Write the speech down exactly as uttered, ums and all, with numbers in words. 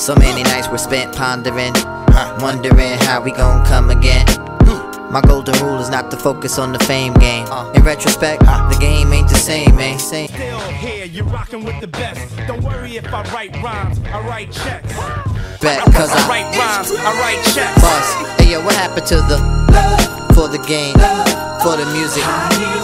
So many nights were spent pondering, wondering how we gon' come again. My golden rule is not to focus on the fame game. In retrospect, the game ain't the same, man. Still here, you're rocking with the best. Don't worry if I write rhymes, I write checks. Bet, cause I, I write rhymes, I write checks. Boss, hey yo, what happened to the love for the game, for the music?